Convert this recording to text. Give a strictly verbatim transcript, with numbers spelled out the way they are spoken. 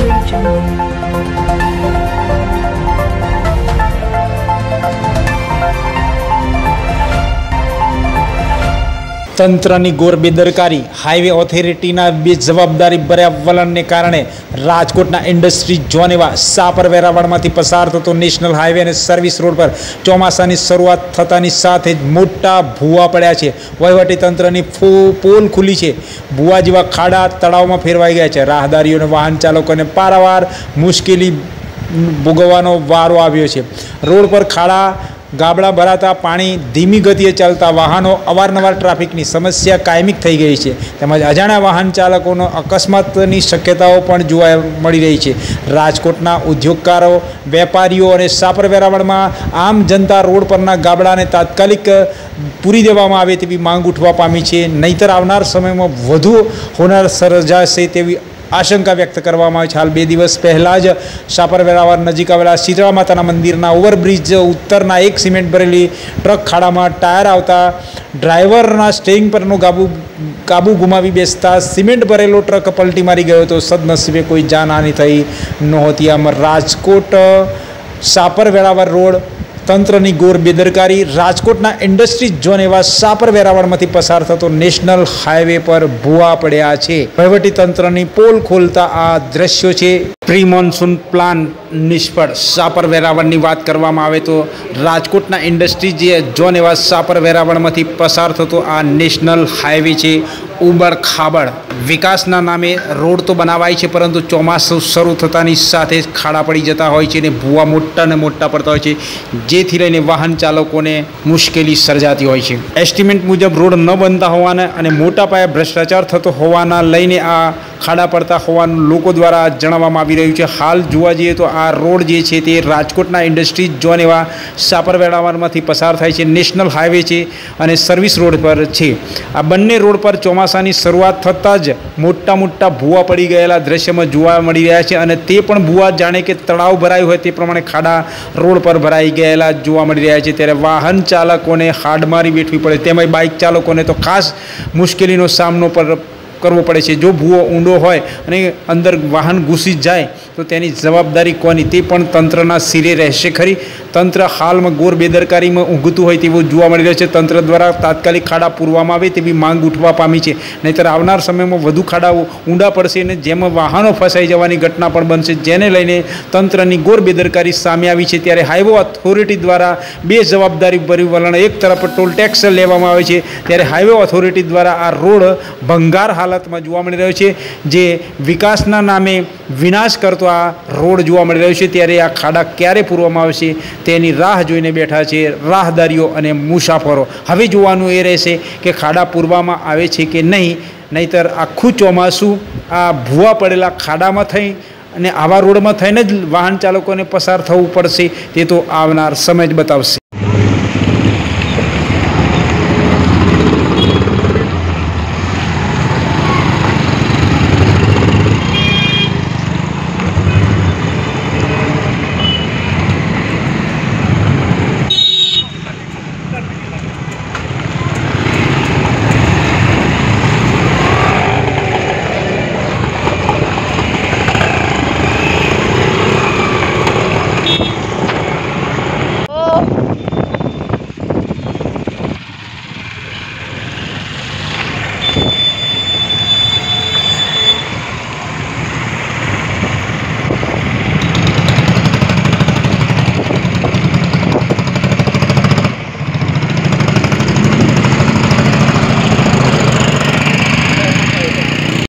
Audio Jungle. તંત્રની ગોર બેદરકારી, highway ઓથોરિટીના બેજવાબદારી ભર્યા વલણને કારણે રાજકોટના ઇન્ડસ્ટ્રી ઝોન એવા સાપર વેરાવળમાંથી પસાર થતો નેશનલ હાઈવે અને સર્વિસ રોડ પર ચોમાસાની શરૂઆત થતાની સાથે જ મોટા ભૂવા પડ્યા છે. વહીવટી તંત્રની પોલ ખુલી છે. ભૂવા જેવા ખાડા તળાવમાં ફેરવાઈ ગયા છે. રાહદારીઓ અને વાહન ચાલકોને પારાવાર મુશ્કેલી ભોગવવાનો વારો આવ્યો છે. રોડ પર ખાડા ગાબડા ભરાતા પાણી, ધીમી ગતિએ ચાલતા વાહનો, અવારનવાર ટ્રાફિકની સમસ્યા કાયમિક થઈ ગઈ છે. તેમજ અજાણ્યા વાહન ચાલકોનો અકસ્માતની શક્યતાઓ પણ જોવા મળી રહી છે. રાજકોટના ઉદ્યોગકારો, વેપારીઓ અને સાપર વેરાવળમાં આમ જનતા રોડ પરના ગાબડાને તાત્કાલિક પૂરી દેવામાં આવે તેવી માંગ ઉઠવા પામી છે. નહીંતર આવનાર સમયમાં વધુ હોનાર સર્જાશે તેવી આશંકા વ્યક્ત કરવામાં આવે છે. હાલ બે દિવસ પહેલાં જ સાપર વેરાવળ નજીક આવેલા શીતળા માતાના મંદિરના ઓવરબ્રિજ ઉત્તરના એક સિમેન્ટ ભરેલી ટ્રક ખાડામાં ટાયર આવતા ડ્રાઈવરના સ્ટેરિંગ પરનો કાબુ કાબુ ગુમાવી બેસતા સિમેન્ટ ભરેલો ટ્રક પલટી મારી ગયો હતો. સદનસીબે કોઈ જાનહાનિ થઈ નહોતી. આમ રાજકોટ સાપર વેરાવળ રોડ તંત્રની ગોર બેદરકારી, રાજકોટના ઇન્ડસ્ટ્રી ઝોન એવા સાપર વેરાવળમાંથી પસાર થતો નેશનલ હાઈવે પર ભૂવા પડ્યા છે. વહીવટી તંત્રની પોલ ખોલતા આ દ્રશ્યો છે. પ્રી મોન્સૂન પ્લાન નિષ્ફળ. સાપર વેરાવળની વાત કરવામાં આવે તો રાજકોટના ઇન્ડસ્ટ્રી જે ઝોન એવા સાપર વેરાવળમાંથી પસાર થતો આ નેશનલ હાઈવે છે. ઉબડ ખાબડ વિકાસના નામે રોડ તો બનાવાય છે, પરંતુ ચોમાસું શરૂ થતાની સાથે ખાડા પડી જતા હોય છે અને ભૂવા મોટા ને મોટા પડતા હોય છે, જેથી લઈને વાહન ચાલકોને મુશ્કેલી સર્જાતી હોય છે. એસ્ટિમેટ મુજબ રોડ ન બનતા હોવાના અને મોટા પાયે ભ્રષ્ટાચાર થતો હોવાના લઈને આ ખાડા પડતા હોવાનું લોકો દ્વારા જણાવવામાં આવી રહ્યું છે. હાલ જોવા જઈએ તો આ રોડ જે છે તે રાજકોટના ઇન્ડસ્ટ્રી ઝોન એવા સાપર વેરાવળમાંથી પસાર થાય છે. નેશનલ હાઈવે છે અને સર્વિસ રોડ પર છે. આ બંને રોડ પર ચોમાસાની શરૂઆત થતાં જ મોટા મોટા ભૂવા પડી ગયેલા દ્રશ્યમાં જોવા મળી રહ્યા છે અને તે પણ ભૂવા જાણે કે તળાવ ભરાયું હોય તે પ્રમાણે ખાડા રોડ પર ભરાઈ ગયેલા જોવા મળી રહ્યા છે. ત્યારે વાહન ચાલકોને હાડમારી વેઠવી પડે, તેમજ બાઇક ચાલકોને તો ખાસ મુશ્કેલીનો સામનો પર કરવો પડે છે. જો ભૂવો ઊંડો હોય અને અંદર વાહન ઘૂસી જાય તો તેની જવાબદારી કોની, તે પણ તંત્રના સિરે રહેશે ખરી. તંત્ર હાલમાં ગોર બેદરકારીમાં ઊંઘતું હોય તેવું જોવા મળી રહ્યું છે. તંત્ર દ્વારા તાત્કાલિક ખાડા પૂરવામાં આવે તેવી માંગ ઉઠવા પામી છે. નહીંતર આવનાર સમયમાં વધુ ખાડાઓ ઊંડા પડશે અને જેમાં વાહનો ફસાઈ જવાની ઘટના પણ બનશે, જેને લઈને તંત્રની ગોર બેદરકારી સામે આવી છે. ત્યારે હાઈવે ઓથોરિટી દ્વારા બે જવાબદારી ભર્યું વલણ, એક તરફ ટોલ ટેક્સ લેવામાં આવે છે, ત્યારે હાઈવે ઓથોરિટી દ્વારા આ રોડ ભંગાર હાલતમાં જોવા મળી રહ્યો છે, જે વિકાસના નામે વિનાશ કરતો આ રોડ જોવા મળી રહ્યો છે. ત્યારે આ ખાડા ક્યારે પૂરવામાં આવશે તેની રાહ જોઈને બેઠા છે રાહદારીઓ અને મુસાફરો. હવે જોવાનું એ રહેશે કે ખાડા પૂરવામાં આવે છે કે નહીં, નહીંતર આખું ચોમાસું આ ભૂવા પડેલા ખાડામાં થઈ અને આવા રોડમાં થઈને જ વાહન ચાલકોને પસાર થવું પડશે. તે તો આવનાર સમય જ બતાવશે.